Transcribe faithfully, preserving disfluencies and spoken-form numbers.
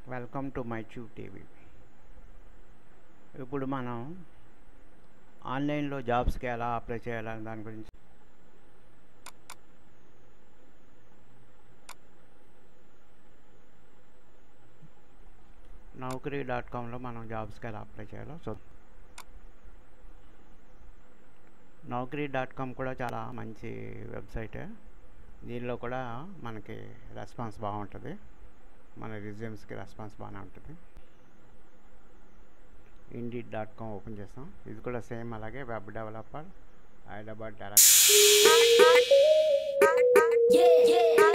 Welcome to my చూ TV. ఇప్పుడు మనం ఆన్లైన్లో జాబ్స్కి ఎలా అప్లై చేయాలని దాని గురించి నౌకరీ డాట్ కామ్లో మనం జాబ్స్కి ఎలా అప్లై చేయాలో సో నౌకరీ డాట్ కామ్ కూడా చాలా మంచి వెబ్సైటే. దీనిలో కూడా మనకి రెస్పాన్స్ బాగుంటుంది, మన రిజ్యూమ్స్కి రెస్పాన్స్ బాగానే ఉంటుంది. ఇండీడ్ డాట్ కామ్ ఓపెన్ చేస్తాం. ఇది కూడా సేమ్ అలాగే వెబ్ డెవలపర్ హైదరాబాద్ డైరెక్ట్.